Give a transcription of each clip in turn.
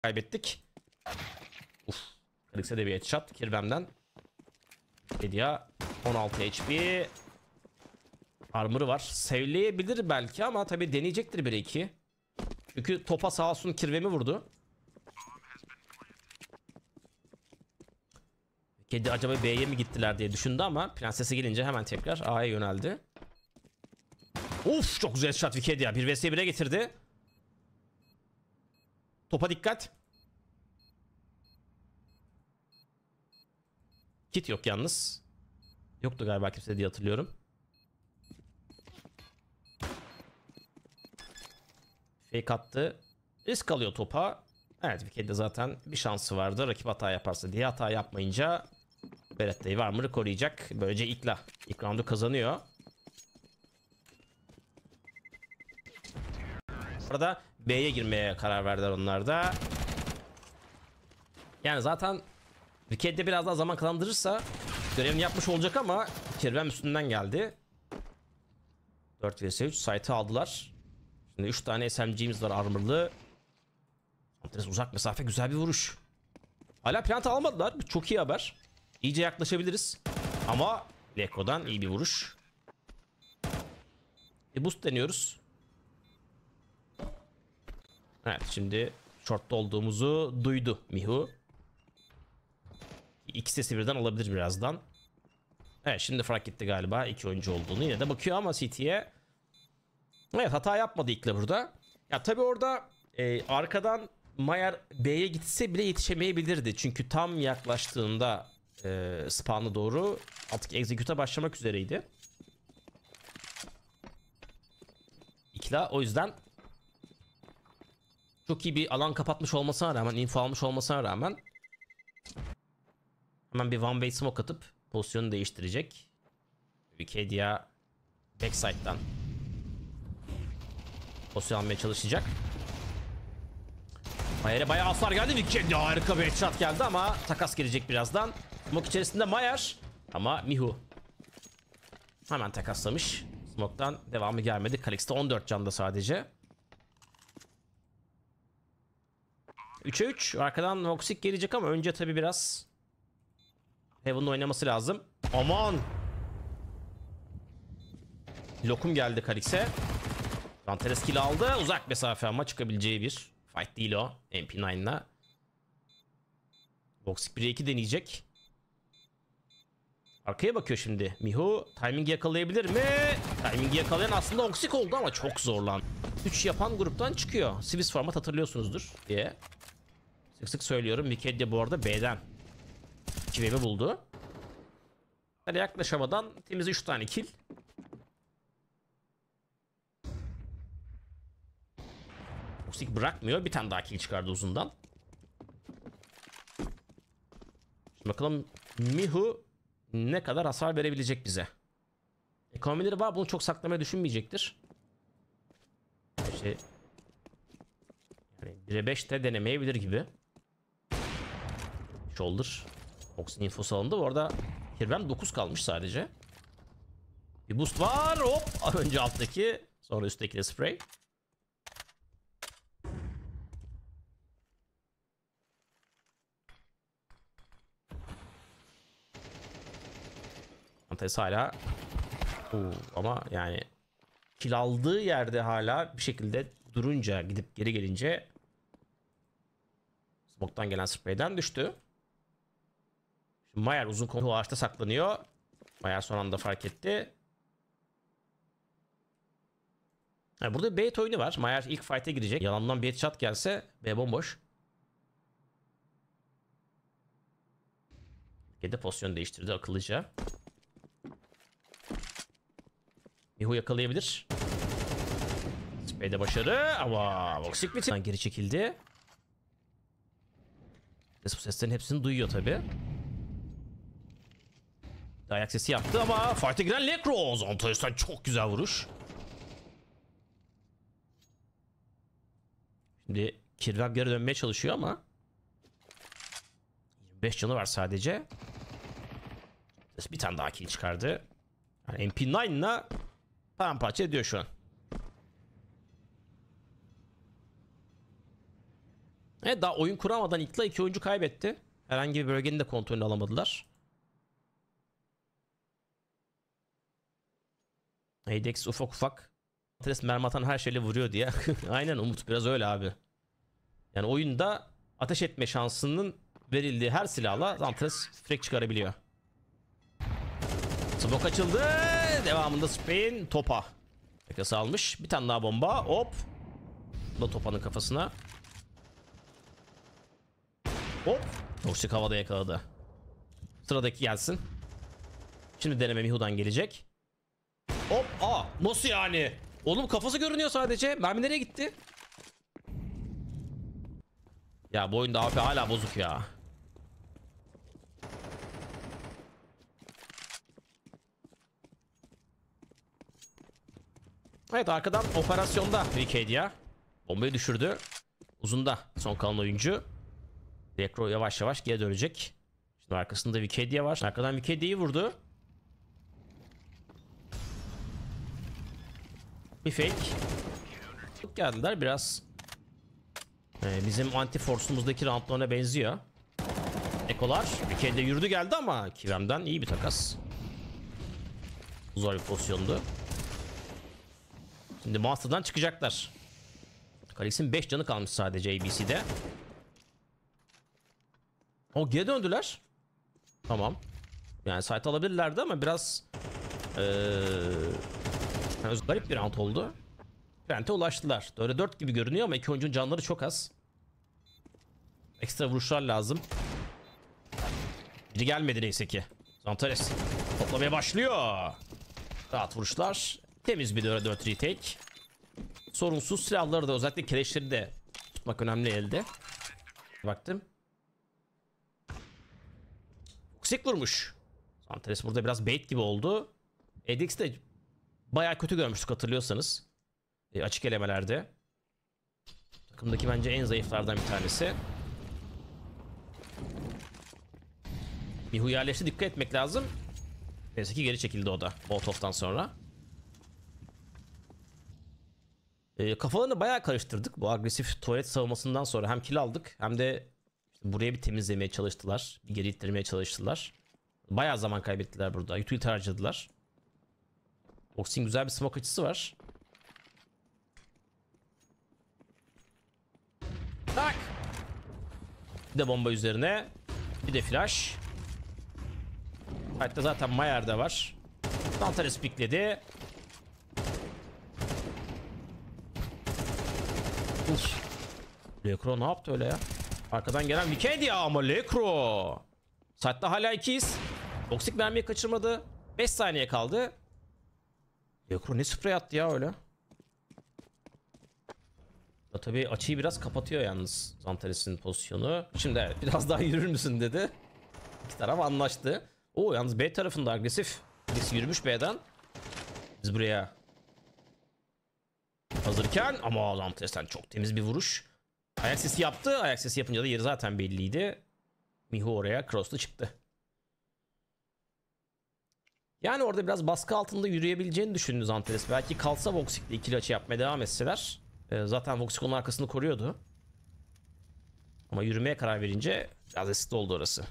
kaybettik. Uf. Kalix'e de bir headshot. Kirvem'den. Kedia 16 HP. Armor'ı var. Sevleyebilir belki ama tabii deneyecektir 1-2. Çünkü topa sağ olsun Kirvem'i vurdu. Kedi acaba B'ye mi gittiler diye düşündü ama Prenses'e gelince hemen tekrar A'ya yöneldi. Uf, çok güzel shot Wicked ya. 1 vs 1'e getirdi. Topa dikkat. Kit yok yalnız. Yoktu galiba kimse diye hatırlıyorum. Fake attı. Risk alıyor topa. Evet, Wicked'de zaten bir şansı vardı. Rakip hata yaparsa diye, hata yapmayınca Berette'yi Warmer'ı koruyacak. Böylece ilk roundu kazanıyor. Arada B'ye girmeye karar verdiler onlar da. Yani zaten Wicked'de biraz daha zaman kazandırırsa görevini yapmış olacak ama Kirvem üstünden geldi. 4 vs 3 site'ı aldılar. Şimdi 3 tane SMG'miz var armor'lı. Antres uzak mesafe, güzel bir vuruş. Hala plant almadılar. Çok iyi haber. İyice yaklaşabiliriz. Ama Leko'dan iyi bir vuruş. Boost deniyoruz. Evet, şimdi short'ta olduğumuzu duydu Mihu. İki sesi birden alabilir birazdan. Evet, şimdi fark etti galiba iki oyuncu olduğunu. Yine de bakıyor ama CT'ye. Evet, hata yapmadı ilkle burada. Ya tabii orada arkadan Mayer B'ye gitse bile yetişemeyebilirdi. Çünkü tam yaklaştığında spawn'a doğru artık execute'a başlamak üzereydi. İkla o yüzden çok iyi bir alan kapatmış olmasına rağmen, info almış olmasına rağmen hemen bir one way smoke atıp pozisyonu değiştirecek. Wikidia backside'dan pozisyon almaya çalışacak. Mayer'e bayağı hasar geldi. Wikidia harika bir headshot geldi ama takas gelecek birazdan. Smoke içerisinde Mayer ama Mihu hemen takaslamış. Smoke'tan devamı gelmedi. Kalix'te 14 canda sadece. 3'e 3. Arkadan Noxic gelecek ama önce tabi biraz Heaven'ın oynaması lazım. Aman! Lokum geldi Kalix'e. Antares kill aldı. Uzak mesafe ama çıkabileceği bir fight değil o. MP9'la. Noxic 1'e 2 deneyecek. Arkaya bakıyor şimdi. Mihu timing yakalayabilir mi? Timing yakalayan aslında Noxic oldu ama çok zorlandı. 3 yapan gruptan çıkıyor. Swiss format hatırlıyorsunuzdur diye. Sık sık söylüyorum. Wicked de bu arada B'den 2 wave'i buldu. Yani yaklaşamadan temiz 3 tane kill. Noxic bırakmıyor. Bir tane daha kill çıkardı uzundan. Şimdi bakalım Mihu ne kadar hasar verebilecek bize. Ekonomileri var. Bunu çok saklamaya düşünmeyecektir. Yani 1'e 5 de denemeyebilir gibi. Shoulder. Ox'un infosu alındı. Bu arada Kirvem 9 kalmış sadece. Bir boost var. Hop. Önce alttaki, sonra üstteki de spray. Antares hala ama yani kill aldığı yerde hala bir şekilde durunca, gidip geri gelince smoke'tan gelen spray'den düştü. Şimdi Mayer uzun konu ağaçta saklanıyor. Mayer son anda fark etti. Yani burada bait oyunu var. Mayer ilk fight'e girecek. Yalandan bir headshot gelse B bomboş. Kedi pozisyon değiştirdi akıllıca. Mihu yakalayabilir. Spray'de başarı ama Noxic bitti. Geri çekildi. Bu seslerin hepsini duyuyor tabi. Ayak sesi yaptı ama fight'e giren Lekroz. Antares'ten çok güzel vuruş. Şimdi Kirvem geri dönmeye çalışıyor ama 25 canı var sadece. Bir tane daha kill çıkardı. Yani MP9'la paramparça ediyor şu an. Evet, daha oyun kuramadan İKLA 2 oyuncu kaybetti. Herhangi bir bölgenin de kontrolünü alamadılar. ADX ufak ufak Zantares mermi atan her şeyle vuruyor diye. Aynen Umut, biraz öyle abi. Yani oyunda ateş etme şansının verildiği her silahla Zantares frag çıkarabiliyor. Smoke açıldı. Devamında Spain topa. Yakası almış. Bir tane daha bomba. Hop. Bu da Topa'nın kafasına. Hop. Toksik havada yakaladı. Sıradaki gelsin. Şimdi deneme Mihu'dan gelecek. Hop. Aa, nasıl yani? Oğlum kafası görünüyor sadece. Mermi nereye gitti? Ya bu oyunda AP hala bozuk ya. Evet, arkadan operasyonda Wikidia bombayı düşürdü. Uzunda son kalan oyuncu. Dekro yavaş yavaş geri dönecek. Şimdi arkasında Wikidia var. Arkadan Wikedia'yı vurdu. Bir fake. Geldiler biraz. Bizim anti force'umuzdaki roundlarına benziyor. Ekolar. Wikidia yürüdü geldi ama Kivem'den iyi bir takas. Zor bir pozisyondu. Şimdi Master'dan çıkacaklar. Kalix'in 5 canı kalmış sadece ABC'de. O geri döndüler. Tamam. Yani site alabilirlerdi ama biraz garip bir round oldu. Trent'e ulaştılar. 4'e 4 gibi görünüyor ama iki oyuncunun canları çok az. Ekstra vuruşlar lazım. Biri gelmedi neyse ki. Zantares toplamaya başlıyor. Rahat vuruşlar. Temiz bir 4'e 4 retake. Sorunsuz silahları da, özellikle keleşleri de tutmak önemli elde. Baktım. Toksik vurmuş. Zantares burada biraz bait gibi oldu. ADX de bayağı kötü görmüştük hatırlıyorsanız. Açık elemelerde. Takımdaki bence en zayıflardan bir tanesi. Mihu yerleşti, dikkat etmek lazım. Neyse ki geri çekildi o da Molotov'tan sonra. Kafalarını bayağı karıştırdık bu agresif tuvalet savunmasından sonra. Hem kill aldık hem de işte buraya bir temizlemeye çalıştılar. Bir geri ittirmeye çalıştılar. Bayağı zaman kaybettiler burada. Utility harcadılar. Boxing güzel bir smoke açısı var. Tak. Bir de bomba üzerine. Bir de flash. Hatta zaten Mayer'de var. Zantares pikledi. Uf. Lekro ne yaptı öyle ya? Arkadan gelen Wikidia ama Lekro. Saatte hala 2'yiz. Toksik mermiyi kaçırmadı. 5 saniye kaldı. Lekro ne sprey attı ya öyle. Tabii açıyı biraz kapatıyor yalnız Zantares'in pozisyonu. Şimdi evet, biraz daha yürür müsün dedi. İki taraf anlaştı. Oo, yalnız B tarafında agresif. Birisi yürümüş B'den. Biz buraya hazırken ama Zantares'ten çok temiz bir vuruş. Ayak sesi yaptı. Ayak sesi yapınca da yeri zaten belliydi. Mihu oraya cross'la çıktı. Yani orada biraz baskı altında yürüyebileceğini düşündü Zantares. Belki kalsa Voxic'le ikili açı yapmaya devam etseler. Zaten Voxic onun arkasını koruyordu. Ama yürümeye karar verince biraz eski oldu orası.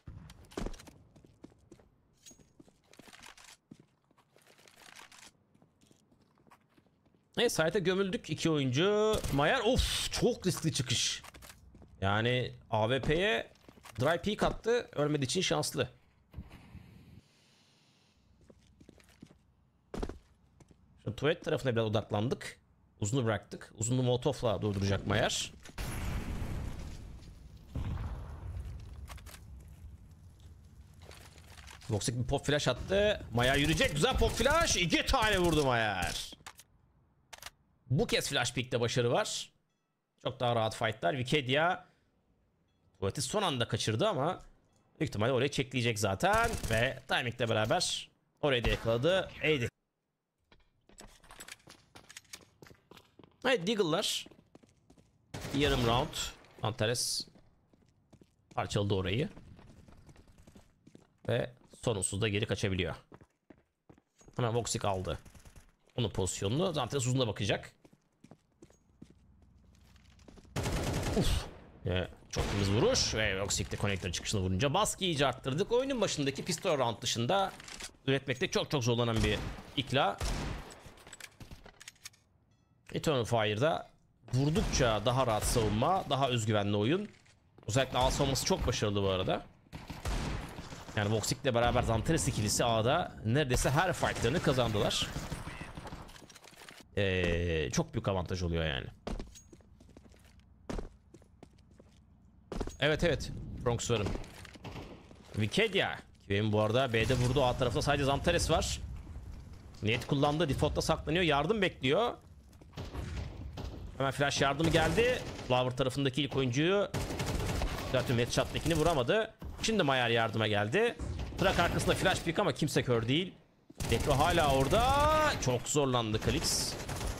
Evet, site'e gömüldük. 2 oyuncu. Mayer, of, çok riskli çıkış. Yani AWP'ye dry peek attı. Ölmediği için şanslı. Şu tuvalet tarafına biraz odaklandık. Uzunu bıraktık. Uzunu Molotov'la durduracak Mayer. Voxic bir pop flash attı. Mayer yürüyecek. Güzel pop flash. 2 tane vurdu Mayer. Bu kez flash pick'te başarı var. Çok daha rahat fightlar. Wikidia tuvaleti son anda kaçırdı ama büyük ihtimalle oraya çekleyecek zaten. Ve timingle beraber orayı da yakaladı. Eydi. Evet, Deagle'lar. Yarım round. Zantares parçaladı orayı. Ve sorunsuz da geri kaçabiliyor. Hemen Voxic aldı onun pozisyonunu. Zantares uzuna bakacak. Uf. Çok temiz vuruş ve Voxic de connector çıkışını vurunca baskıyı iyice arttırdık. Oyunun başındaki pistol round dışında üretmekte çok zorlanan bir ikla. Eternal Fire'da vurdukça daha rahat savunma, daha özgüvenli oyun. Özellikle A savunması çok başarılı bu arada. Yani Voxic'le beraber Zantares ikilisi A'da neredeyse her fightlarını kazandılar. Çok büyük avantaj oluyor yani. Evet. Bronx varım. Wikidia. Benim bu arada B'de vurdu. A tarafta sadece Zantares var. Niyet kullandı. Default'ta saklanıyor. Yardım bekliyor. Hemen flash yardımı geldi. Flower tarafındaki ilk oyuncuyu zaten headshot'takini vuramadı. Şimdi Mayer yardıma geldi. Trak arkasında flash pick ama kimse kör değil. Dekro hala orada. Çok zorlandı Kalix.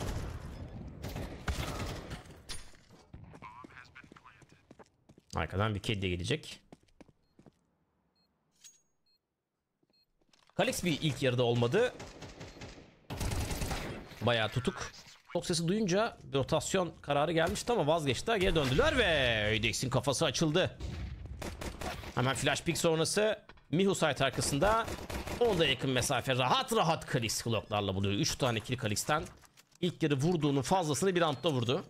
Arkadan bir kedi gelecek. Kalix bir ilk yarıda olmadı. Bayağı tutuk. Çok sesi duyunca bir rotasyon kararı gelmişti ama vazgeçti. Geri döndüler ve Öydex'in kafası açıldı. Hemen flash pick sonrası Mihu site arkasında. Onda yakın mesafe rahat Kalix bloklarla buluyor. 3 tane kill Kalix'ten. İlk yarı vurduğunun fazlasını bir roundda vurdu.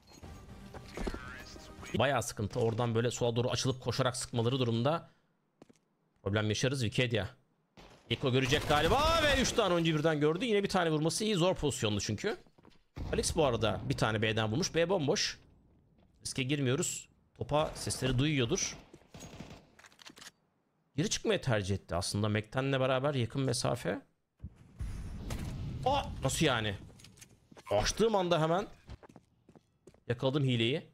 Bayağı sıkıntı. Oradan böyle sola doğru açılıp koşarak sıkmaları durumunda problem yaşarız. Wikidia. Eko görecek galiba ve 3 tane oyuncu birden gördü. Yine bir tane vurması iyi. Zor pozisyonlu çünkü. Alex bu arada bir tane B'den vurmuş. B bomboş. Riske girmiyoruz. Topa sesleri duyuyordur. Geri çıkmayı tercih etti aslında. Mac'ten'le beraber yakın mesafe. Nasıl yani? Açtığım anda hemen yakaladım hileyi.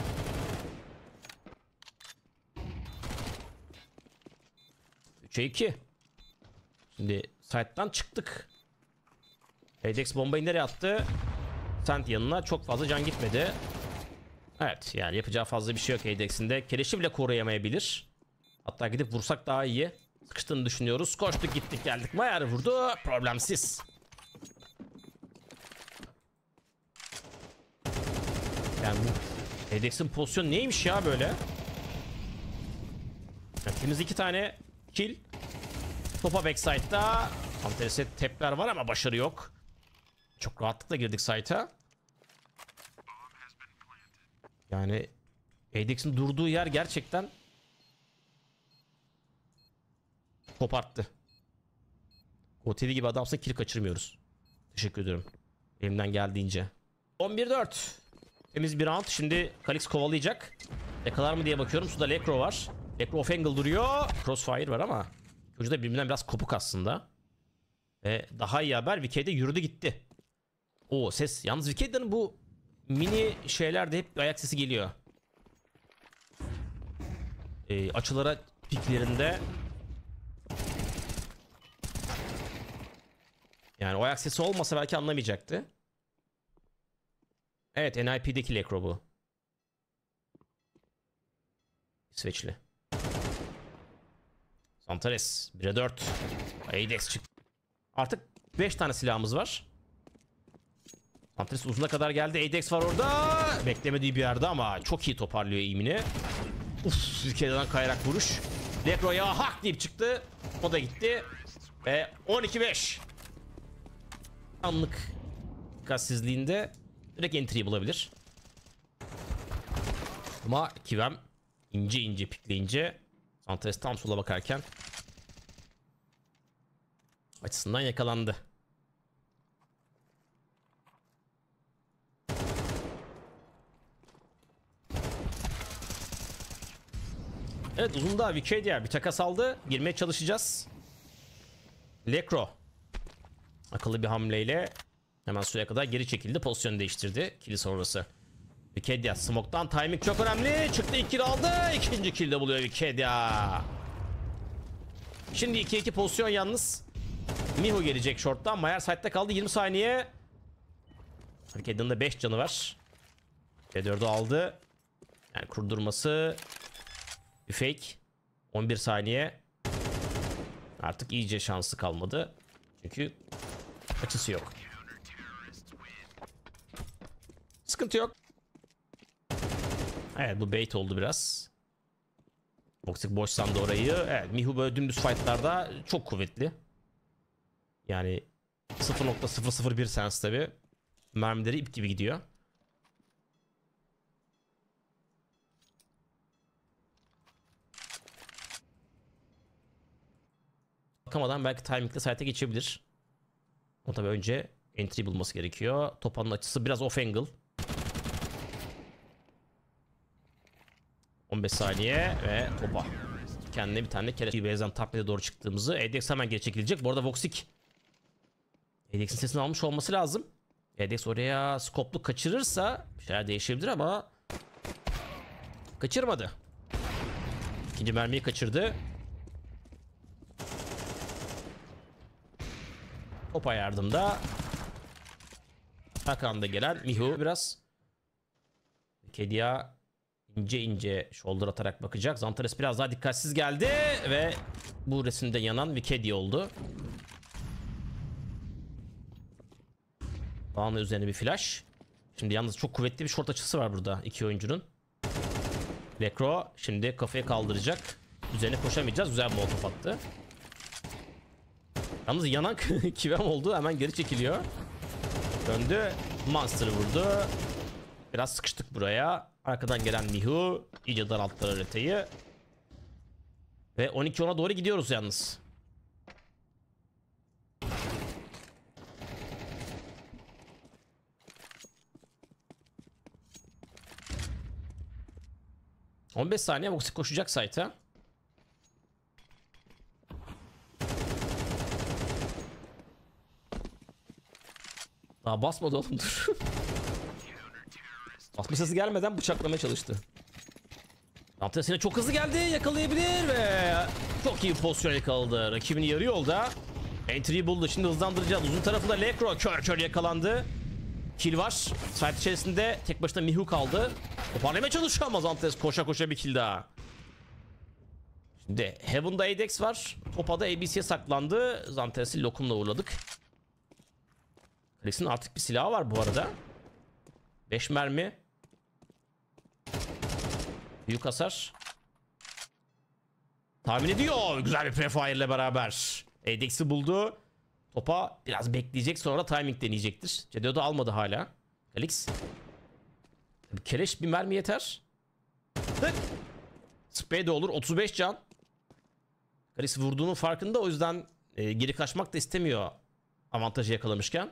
Üçe 2. Şimdi site'dan çıktık. Adex bombayı nereye attı? Sent yanına çok fazla can gitmedi. Evet yani yapacağı fazla bir şey yok Adex'in de. Keleşi bile koruyamayabilir. Hatta gidip vursak daha iyi. Sıkıştığını düşünüyoruz. Koştuk gittik geldik. Mayer vurdu. Problemsiz. Yani bu Adex'in pozisyonu neymiş ya böyle? Yani temiz 2 tane kill. Topa backside'da. Zantares'e tepler var ama başarı yok. Çok rahatlıkla girdik site'a. Yani Adex'in durduğu yer gerçekten koparttı. OTD gibi adamsa kill kaçırmıyoruz. Teşekkür ederim. Elimden geldiğince. 11-4. Temiz bir round. Şimdi Kalix kovalayacak. Yakalar mı diye bakıyorum. Suda Lekro var. Lekro off angle duruyor. Crossfire var ama çocuğu da birbirinden biraz kopuk aslında. Ve daha iyi haber Wiki'de yürüdü gitti. O ses. Yalnız Wiki'den bu mini şeylerde hep bir ayak sesi geliyor. Açılara piklerinde. Yani o ayak sesi olmasa belki anlamayacaktı. Evet, NIP'deki Lekro bu. İsveçli. Zantares 1'e 4. Adex çıktı. Artık 5 tane silahımız var. Zantares uzuna kadar geldi. Adex var orada. Beklemediği bir yerde ama çok iyi toparlıyor eğimini. Ülkeden kayarak vuruş. Lekro'ya hak deyip çıktı. O da gitti. Ve 12-5. Anlık dikkatsizliğinde direkt entry bulabilir. Ama Kivem ince pikleyince Zantares tam sola bakarken açısından yakalandı. Evet, uzunda Wikidia bir takas aldı. Girmeye çalışacağız. Lekro akıllı bir hamleyle hemen suya kadar geri çekildi. Pozisyon değiştirdi. Kill sonrası. Wikidia smoke'tan timing çok önemli. Çıktı, 2 kill aldı. İkinci kill de buluyor Wikidia. Şimdi 2-2 pozisyon yalnız. Mihu gelecek short'tan. Mayer side'de kaldı 20 saniye. Wikida'nın da 5 canı var. C4'ü aldı. Yani kurdurması bir fake. 11 saniye. Artık iyice şansı kalmadı. Çünkü açısı yok. Sıkıntı yok. Evet, bu bait oldu biraz. Voxic boş sandı orayı. Evet, Mihu böyle dümdüz fightlarda çok kuvvetli. Yani 0.001 sens tabi. Mermileri ip gibi gidiyor. Bakamadan belki timingle site'e geçebilir. O tabi önce entry bulması gerekiyor. Topanın açısı biraz off angle. 15 saniye ve topa. Kendine bir tane kere base'den tapmaya doğru çıktığımızı. ADX hemen geri çekilecek. Bu arada Voxic ADX'in sesini almış olması lazım. ADX oraya skoplu kaçırırsa bir şeyler değişebilir ama kaçırmadı. İkinci mermiyi kaçırdı. Topa yardımda. Arkamda gelen Mihu biraz Kedia ince ince shoulder atarak bakacak. Zantares biraz daha dikkatsiz geldi ve bu resimde yanan Vikedia oldu. Bağımlı üzerine bir flash. Şimdi yalnız çok kuvvetli bir short açısı var burada iki oyuncunun. Lekro şimdi kafayı kaldıracak. Üzerine koşamayacağız. Güzel bir molotof attı. Yalnız yanan Kivem oldu. Hemen geri çekiliyor. Döndü. Monster'ı vurdu. Biraz sıkıştık buraya. Arkadan gelen Mihu iyice daralttılar haritayı. Ve 12-10'a doğru gidiyoruz yalnız. ...15 saniye Voxic koşacak site'a. Daha basmadı oğlum, dur. Basma sesi gelmeden bıçaklamaya çalıştı. Zantares'ine çok hızlı geldi, yakalayabilir ve çok iyi pozisyon yakaladı. Rakibini yarı yolda. Entry'yi buldu, şimdi hızlandıracağız. Uzun tarafında Lekro kör yakalandı. Kill var. Site içerisinde tek başına Mihu kaldı. Toparlamaya çalışıyor ama Zantares koşa bir kill daha. Şimdi Heaven'da ADX var. Topa'da ABC'ye saklandı. Zantares'i lokumla uğurladık. Kalix'in artık bir silahı var bu arada. 5 mermi. Büyük hasar. Tahmin ediyor. Güzel bir prefire ile beraber. ADX'i buldu. Topa biraz bekleyecek, sonra timing deneyecektir. Cedeo'da almadı hala. Kalix. Keleş bir mermi yeter. Tık. Spray de olur. 35 can. Kalix vurduğunun farkında, o yüzden geri kaçmak da istemiyor. Avantajı yakalamışken.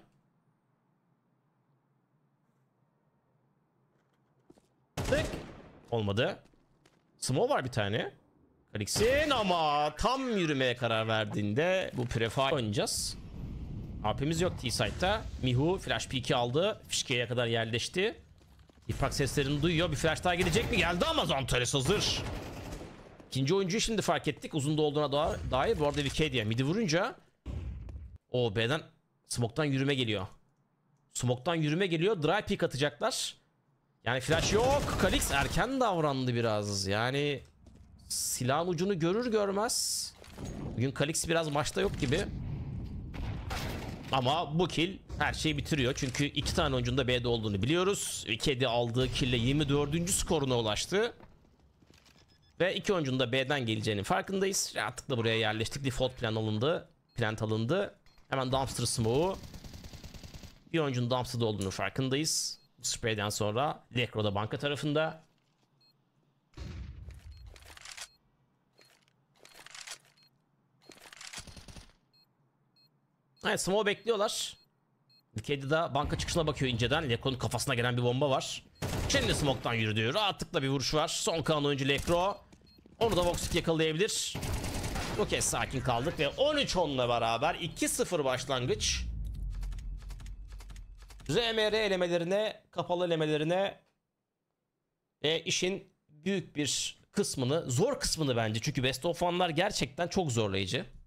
Tık. Olmadı. Smoke var bir tane. Kalix'in ama tam yürümeye karar verdiğinde bu prefire oynayacağız. AP'miz yok T-Site'da. Mihu flash peek'i aldı. Fişke'ye kadar yerleşti. İprak seslerini duyuyor. Bir flash daha gelecek mi? Geldi ama Zantares hazır. İkinci oyuncuyu şimdi fark ettik. Uzunda olduğuna dair. Bu arada Vikedia midi vurunca o B'den smoke'tan yürüme geliyor. Smoke'tan yürüme geliyor. Dry peek atacaklar. Yani flash yok. Kalix erken davrandı biraz. Yani silahın ucunu görür görmez. Bugün Kalix biraz maçta yok gibi. Ama bu kill her şeyi bitiriyor. Çünkü iki tane oyuncunun da B'de olduğunu biliyoruz. Kedi aldığı kille 24. skoruna ulaştı. Ve iki oyuncunun da B'den geleceğinin farkındayız. Rahatlıkla buraya yerleştik. Default plan alındı. Plant alındı. Hemen dumpster smoke'u. Bir oyuncunun dumpster'da olduğunu farkındayız. Spray'den sonra Lekro da banka tarafında. Evet, smoke bekliyorlar. Kedi de banka çıkışına bakıyor inceden. Lekro'nun kafasına gelen bir bomba var. Şimdi smoke'tan yürüdü. Rahatlıkla bir vuruş var. Son kalan oyuncu Lekro. Onu da Voxic yakalayabilir. Bu kez sakin kaldık ve 13-10'la beraber 2-0 başlangıç. RMR elemelerine, kapalı elemelerine ve işin büyük bir kısmını, zor kısmını bence. Çünkü Best of One'lar gerçekten çok zorlayıcı.